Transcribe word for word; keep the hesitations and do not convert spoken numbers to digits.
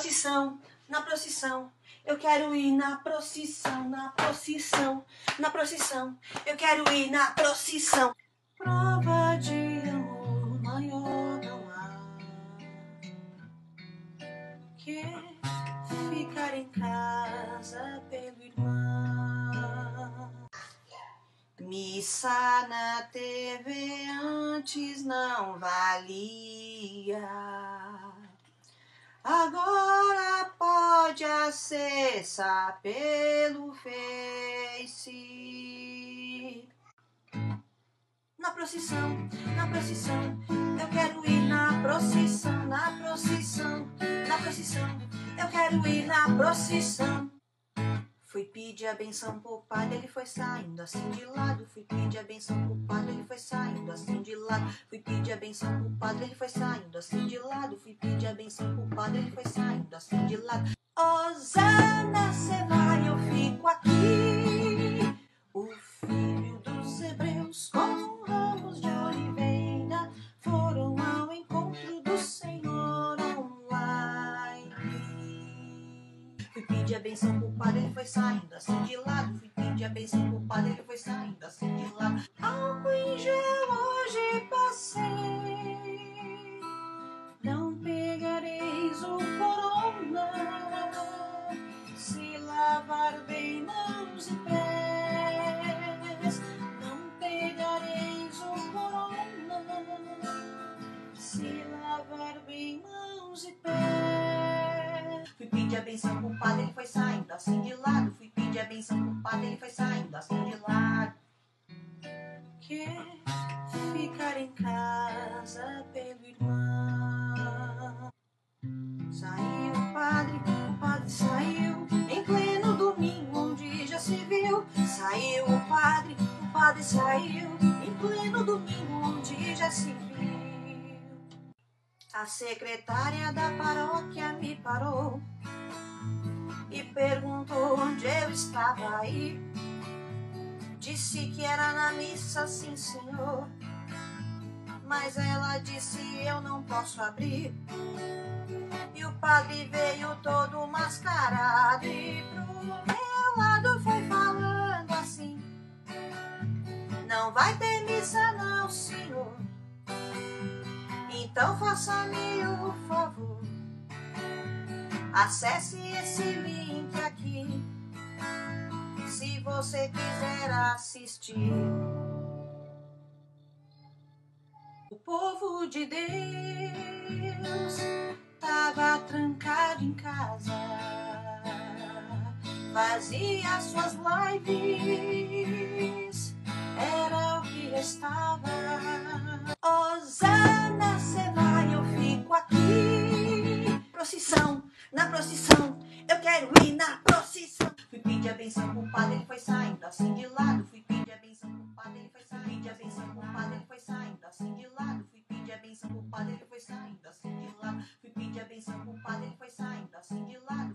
procissão, na procissão. Eu quero ir na procissão, na procissão, na procissão. Eu quero ir na procissão. Prova de amor maior não há que ficar em casa pelo irmão. Missa na T V antes não valia, agora pode acessar pelo Face. Na procissão, na procissão, eu quero ir na procissão, na procissão, na procissão, eu quero ir na procissão. Fui pedir a benção pro padre, ele foi saindo assim de lado. Fui pedir a benção pro padre, ele foi saindo assim de lado. Fui pedir a benção pro padre, ele foi saindo assim de lado. Fui pedir a benção pro padre, ele foi saindo assim de lado. Osana, cê vai, eu fico aqui. O filho dos hebreus com ramos de oliveira foram ao encontro do Senhor online. Fui pedir a benção pro padre, ele foi saindo assim de lado. Fui pedir a benção pro padre, ele foi saindo assim de lado. Álcool em gel hoje passei, não pegareis o corona. Se lavar bem mãos e pés, não pegareis o corona. Se lavar bem mãos e pés. Fui pedir a benção pro padre, ele foi saindo assim de lado. Fui pedir a benção pro padre, ele foi saindo assim de lado. Que ficar em casa pelo irmão. Saiu o padre, o padre saiu em pleno domingo, onde já se viu. Saiu o padre, o padre saiu em pleno domingo, onde já se viu. A secretária da paróquia me parou e perguntou onde eu estava aí. Disse que era na missa, sim senhor, mas ela disse eu não posso abrir. E o padre veio todo mascarado e pro meu lado foi falando assim: não vai ter missa não, senhor, então faça-me o favor, acesse esse link aqui se você quiser assistir. O povo de Deus tava trancado em casa, fazia suas lives, era o que restava. Osana, cê vai, eu fico aqui. Procissão, na procissão, eu quero ir na procissão. Fui pedir a benção pro padre, ele foi saindo assim de lado. Fui pedir a benção pro padre, ele foi saindo. Pedir a benção pro padre, ele foi saindo assim de lado. Fui pedir a benção pro padre, ele foi saindo assim de lado. Fui pedir a benção pro padre, ele foi saindo assim de lado.